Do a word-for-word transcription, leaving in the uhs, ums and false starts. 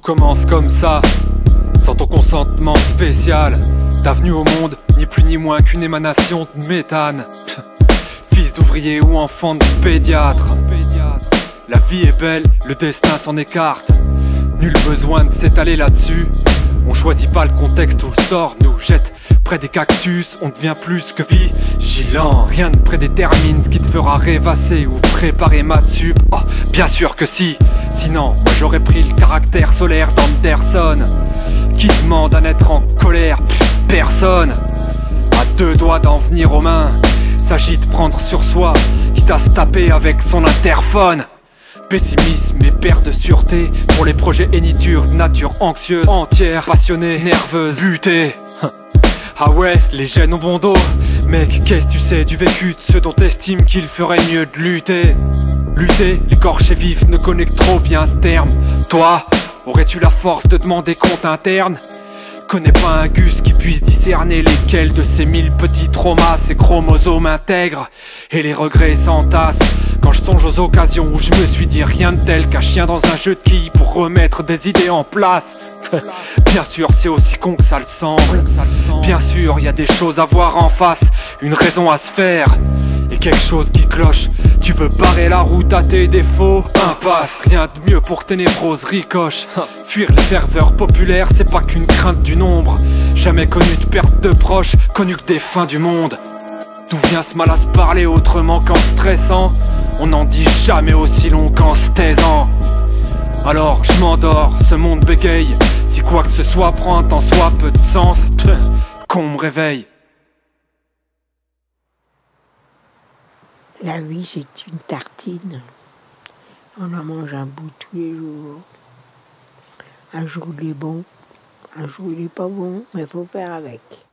commence comme ça, sans ton consentement spécial. T'as venu au monde, ni plus ni moins qu'une émanation de méthane. Pff, fils d'ouvrier ou enfant de pédiatre. La vie est belle, le destin s'en écarte. Nul besoin de s'étaler là-dessus. On choisit pas le contexte où le sort nous jette près des cactus, on devient plus que vigilant. Rien ne prédétermine ce qui te fera rêvasser ou préparer maths sup. Oh, bien sûr que si, sinon moi j'aurais pris le caractère solaire d'Anderson. Qui demande à n'être en colère? Pff, personne. À deux doigts d'en venir aux mains, s'agit de prendre sur soi, quitte à se taper avec son interphone. Pessimisme et perte de sûreté pour les projets hénitures de nature anxieuse, entière, passionnée, nerveuse, butée. Ah ouais, les gènes ont bon dos. Mec, qu'est-ce que tu sais du vécu de ceux dont t'estimes qu'il ferait mieux de lutter? Lutter, l'écorché vif ne connaît que trop bien ce terme. Toi, aurais-tu la force de demander compte interne? Connais pas un gus qui puisse discerner lesquels de ces mille petits traumas ces chromosomes intègrent et les regrets s'entassent. Quand je songe aux occasions où je me suis dit rien de tel qu'un chien dans un jeu de quilles pour remettre des idées en place. Bien sûr c'est aussi con que ça le semble. Bien sûr y a des choses à voir en face, une raison à se faire et quelque chose qui cloche. Tu veux barrer la route à tes défauts? Impasse, rien de mieux pour que tes névroses ricochent. Fuir les ferveurs populaires, c'est pas qu'une crainte du nombre. Jamais connu de perte de proches, connu que des fins du monde. D'où vient ce mal à se parler autrement qu'en stressant? On n'en dit jamais aussi long qu'en se taisant. Alors je m'endors, ce monde bégaye. Si quoi que ce soit prend un temps soit peu de sens, qu'on me réveille. La vie, c'est une tartine. On en mange un bout tous les jours. Un jour il est bon, un jour il est pas bon, mais il faut faire avec.